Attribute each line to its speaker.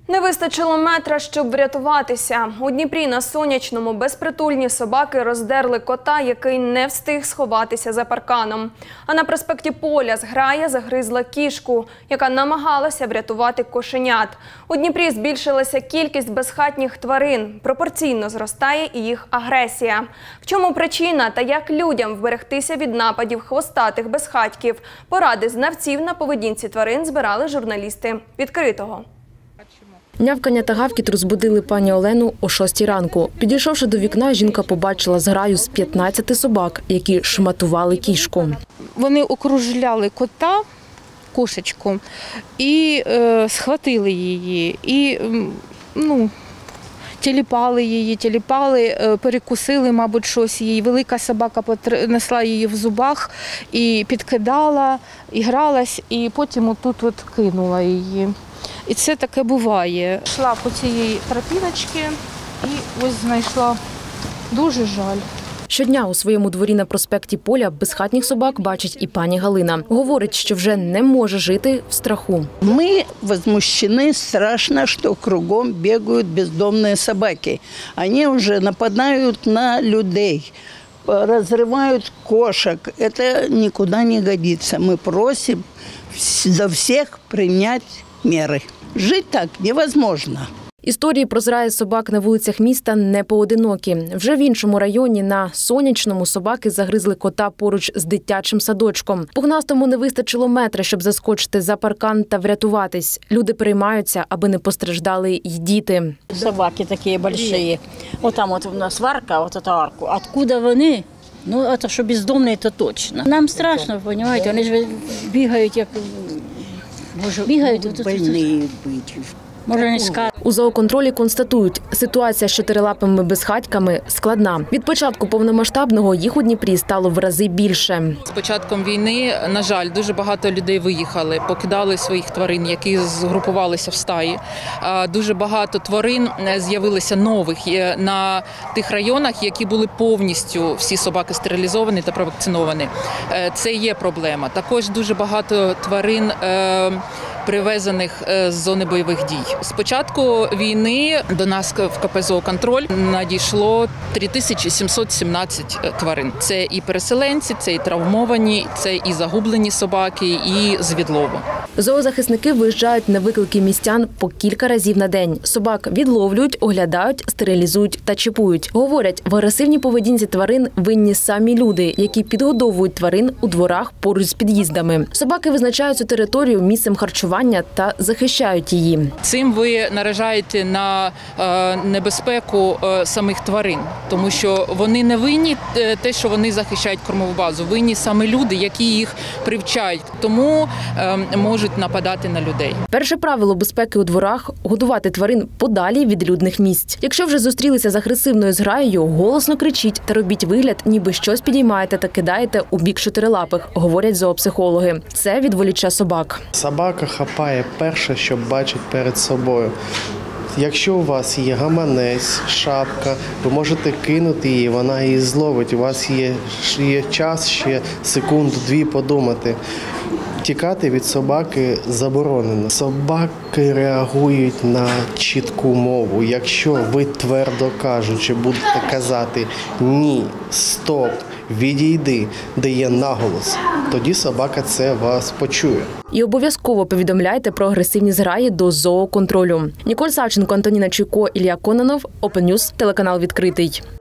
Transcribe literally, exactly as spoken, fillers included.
Speaker 1: Не вистачило метра, щоб врятуватися. У Дніпрі на Сонячному безпритульні собаки роздерли кота, який не встиг сховатися за парканом. А на проспекті Поля зграя загризла кішку, яка намагалася врятувати кошенят. У Дніпрі збільшилася кількість безхатніх тварин. Пропорційно зростає і їх агресія. В чому причина та як людям вберегтися від нападів хвостатих безхатьків? Поради знавців на поведінці тварин збирали журналісти «Відкритого».
Speaker 2: Нявкання та гавкіт розбудили пані Олену о шостій ранку. Підійшовши до вікна, жінка побачила зграю з п'ятнадцяти собак, які шматували кішку.
Speaker 3: Вони окружляли кота, кошечку, і е, схватили її, і ну, тіліпали її, тіліпали, перекусили, мабуть, щось її. Велика собака несла її в зубах і підкидала, і гралась, і потім отут от кинула її. І це таке буває. Йшла по цієї тропіночки і ось знайшла. Дуже жаль.
Speaker 2: Щодня у своєму дворі на проспекті Поля безхатніх собак бачить і пані Галина. Говорить, що вже не може жити в страху.
Speaker 4: Ми возмущені, страшно, що кругом бігають бездомні собаки. Вони вже нападають на людей, розривають кошек. Це нікуди не годиться. Ми просимо за всіх прийняти міри. Жити так невозможно.
Speaker 2: Історії про зграї собак на вулицях міста не поодинокі. Вже в іншому районі на Сонячному собаки загризли кота поруч з дитячим садочком. Пухнастому не вистачило метра, щоб заскочити за паркан та врятуватись. Люди переймаються, аби не постраждали й діти.
Speaker 5: Собаки такі великі. Ось там от у нас варка, ось ця арка. Откуда вони? Ну, це що бездомні, то точно. Нам страшно, розумієте, вони ж бігають, як... Боже, бігають.
Speaker 4: Больні бути.
Speaker 5: Може, не скажуть.
Speaker 2: У зооконтролі констатують, ситуація з чотирилапими безхатьками складна. Від початку повномасштабного їх у Дніпрі стало в рази більше.
Speaker 6: З початком війни, на жаль, дуже багато людей виїхали, покидали своїх тварин, які згрупувалися в стаї. Дуже багато тварин з'явилося нових на тих районах, які були повністю всі собаки стерилізовані та провакциновані. Це є проблема. Також дуже багато тварин привезених з зони бойових дій. З початку війни до нас в ка пе «Зооконтроль» надійшло три тисячі сімсот сімнадцять тварин. Це і переселенці, це і травмовані, це і загублені собаки, і з відлову.
Speaker 2: Зоозахисники виїжджають на виклики містян по кілька разів на день. Собак відловлюють, оглядають, стерилізують та чіпують. Говорять, в агресивній поведінці тварин винні самі люди, які підгодовують тварин у дворах поруч з під'їздами. Собаки визначають цю територію місцем харчування та захищають її.
Speaker 6: Цим ви наражаєте на небезпеку самих тварин, тому що вони не винні те, що вони захищають кормову базу. Винні саме люди, які їх привчають, тому можуть нападати на людей.
Speaker 2: Перше правило безпеки у дворах – годувати тварин подалі від людних місць. Якщо вже зустрілися з агресивною зграєю, голосно кричіть та робіть вигляд, ніби щось підіймаєте та кидаєте у бік чотирилапих, говорять зоопсихологи. Це відволіче собак.
Speaker 7: Собака хапає перше, що бачить перед собою. Якщо у вас є гаманець, шапка, ви можете кинути її, вона її зловить. У вас є, є час ще секунду-дві подумати. Тікати від собаки заборонено. Собаки реагують на чітку мову. Якщо ви твердо кажучи будете казати «ні», «стоп», «відійди», де є наголос, тоді собака це вас почує.
Speaker 2: І обов'язково повідомляйте про агресивні зграї до зооконтролю. Ніколь Савченко, Антоніна Чуйко, Ілля Кононов, Open News, телеканал «Відкритий».